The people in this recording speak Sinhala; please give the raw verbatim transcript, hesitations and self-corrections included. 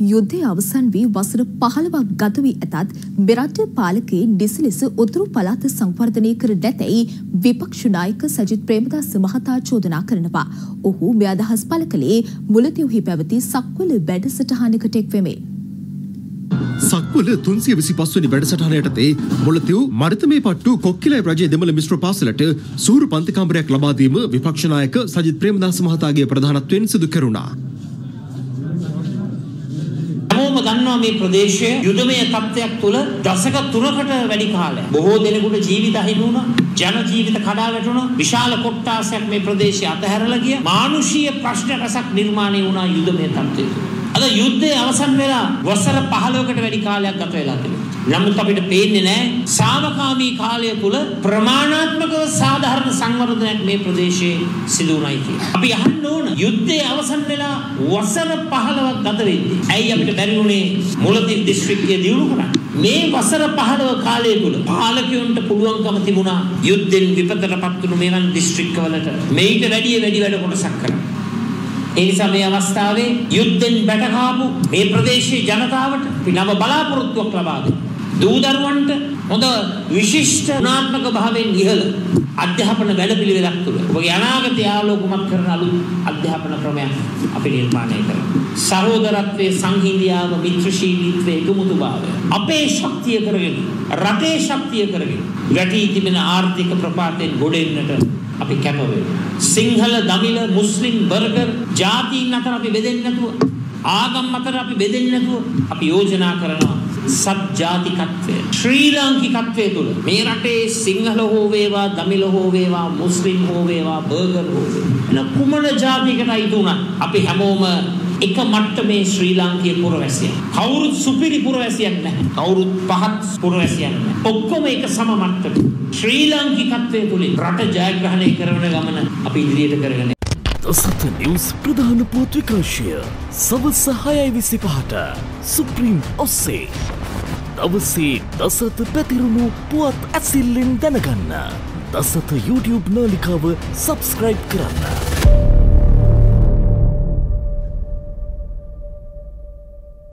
යුද්ධය අවසන් වී වසර පහළොවක් ගත වී ඇතත් මෙරට පාලකයන් නිසි ලෙස උතුරු පළාත සංවර්ධනය කර නැතැයි විපක්ෂ නායක සජිත් ප්‍රේමදාස මහතා චෝදනා කරනවා. ඔහු මේ අදහස් පළ කළේ මුලතිව්හි පැවති සක්වල වැඩසටහනකට එක්වෙමින්. සක්වල තුන්සිය විසිපස් වෙනි වැඩසටහන යටතේ මුලතිව් මරිතමේ පට්ටු කොක්කිලයි රජයේ දෙමළ මිශ්‍ර පාසලට සූරු පන්ති කාමරයක් ලබා දීම විපක්ෂ නායක සජිත් ප්‍රේමදාස මහතාගේ ප්‍රධානත්වයෙන් සිදු කෙරුණා. හැමෝම දන්නවා මේ ප්‍රදේශයේ යුදමය තත්ත්වයක් තුළ දශක තුනකට වැඩි කාලයක් බොහෝ දෙනෙකුට ජීවිත අහිමි වුණා, ජන ජීවිත කඩා වැටුණා, විශාල කොට්ටාසයක් මේ ප්‍රදේශය අතහැරලා ගියා. මානුෂීය ප්‍රශ්න රසක් නිර්මාණය වුණා යුදමය තත්ත්වය තුළ. අද යුද්ධය අවසන් වෙලා වසර පහළොවකට වැඩි කාලයක් ගත වෙලා තිබෙනවා. නමුත් අපිට පේන්නේ නැහැ සාමකාමී කාලය තුල ප්‍රමාණාත්මකව සාධාරණ සංවර්ධනයක් මේ ප්‍රදේශයේ සිදු වුණයි කියලා. අපි අහන්න ඕන යුද්ධය අවසන් වෙලා වසර පහළොවක් ගත වෙද්දී ඇයි අපිට බැරි වුණේ මුලතිව් දිස්ත්‍රික්කය දියුණු කරන්න? මේ වසර පහළොව කාලය තුල පාලකයන්ට පුළුවන්කම තිබුණා යුද්ධෙන් විපතටපත් වුණු මේවන් දිස්ත්‍රික්කවලට මේකට වැඩි වැඩි වැඩ කොටසක් කරන්න. ඒ නිසා මේ අවස්ථාවේ යුද්ධෙන් බැටකාපු මේ ප්‍රදේශයේ ජනතාවට අපි නව බලාපොරොත්තුවක් ලබා දෙමු. දූ දරුවන්ට හොඳ විශිෂ්ට ගුණාත්මක භාවයෙන් ඉහළ අධ්‍යාපන වැඩපිළිවෙලක් තුළ ඔබගේ අනාගතය ආලෝකමත් කරන අලුත් අධ්‍යාපන ක්‍රමයක් අපි නිර්මාණය කරමු. සහෝදරත්වයේ සංහිඳියාව, මිත්‍රශීලීත්වයේ එකමුතුභාවය අපේ ශක්තිය කරගෙන, රටේ ශක්තිය කරගෙන වැටී තිබෙන ආර්ථික ප්‍රපාතයෙන් ගොඩ එන්නට අපි කැප වෙමු. සිංහල, දමිළ, මුස්ලිම්, බර්ගර් ජාතීන් අතර අපි බෙදෙන්නේ නැතුව, ආගම් අතර අපි බෙදෙන්නේ නැතුව අපි යෝජනා කරනවා සත්ජාතිකත්වය, ශ්‍රී ලාංකිකත්වය තුළ මේ රටේ සිංහල හෝ වේවා, දමිළ හෝ වේවා, මුස්ලිම් හෝ වේවා, බර්ගර් හෝ වේවා එන කුමන ජාතියකට අයිති වුණත් අපි හැමෝම එක මට්ටමේ ශ්‍රී ලාංකීය පුරවැසියන්. කවුරුත් සුපිරි පුරවැසියක් නැහැ. කවුරුත් පහත් පුරවැසියක් නැහැ. ඔක්කොම එක සම මට්ටමේ. ශ්‍රී ලාංකිකත්වයේ තුලින් රට ජයග්‍රහණය කරන ගමන අපි ඉදිරියට කරගෙන දසත නිවුස් ප්‍රධාන පුවත් විකාශය සවස් හයයි විසිපහට සුප්‍රීම් ඔස්සේ දවසේ දසත පැතිරුණු පුවත් ඇසිල්ලෙන් දැනගන්න දසත YouTube නාලිකාව සබස්ක්‍රයිබ් කරන්න.